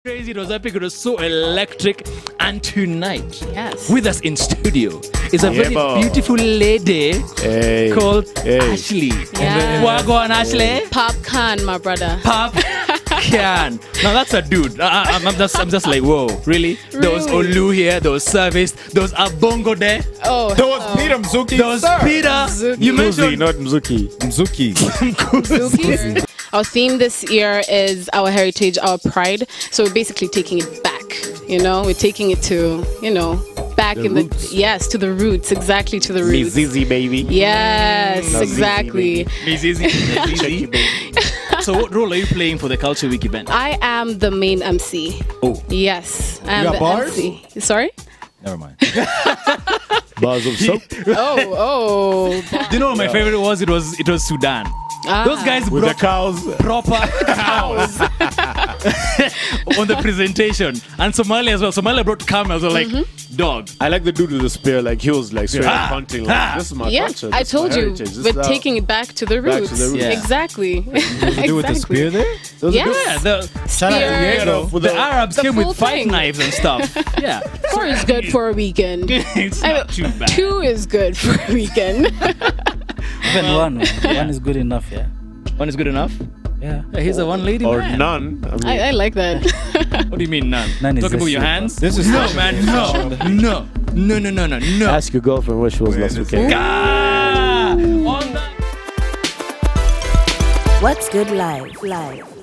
Crazy, it was epic, it was so electric. And tonight, Yes. with us in studio is a very boy. beautiful lady called Ashley. Yeah. Wagwan Ashley. Pop Khan, my brother. Pop Can. Now that's a dude. I'm just like, whoa, really? There was Really? Olu here, there was Service, there was Abongo there, Oh, There was Peter Mzuki. there was Peter. You Kuzi, mentioned not Mzuki. Mzuki. Zuki. Our theme this year is our heritage, our pride. So we're basically taking it back. You know, we're taking it to, back The in roots. to the roots, exactly to the roots. Zizi, baby. Yes, Not exactly. Easy. So what role are you playing for the Culture Week event? I am the main MC. Oh. Yes, I am got the bars? MC. Sorry? Never mind. Bars of soap. Oh. Do you know what my favorite was? It was Sudan. Those guys With the brought cows. proper cows on the presentation, and Somalia as well. Somalia brought camels. Were like dog. I like the dude with the spear. Like he was like straight Ah. up hunting. Like, this is my Yeah, culture. I this is my told you, heritage, this we're is taking it back to the Back to roots. the roots. Yeah. Exactly. Do with the spear there? Those are Yes. Yeah, Spear. the Arabs The came full with 5 thing. knives and stuff. Yeah, 4 is good for a weekend. it's not too bad. 2 is good for a weekend. Even one is good enough, yeah. One is good enough. Yeah. Yeah, he's a one lady or man. none. I mean, I like that. What do you mean none? None is Talking about just your you, hands? bro. No, man, no. ask your girlfriend where she was last weekend. Ah, on that. What's Good Live?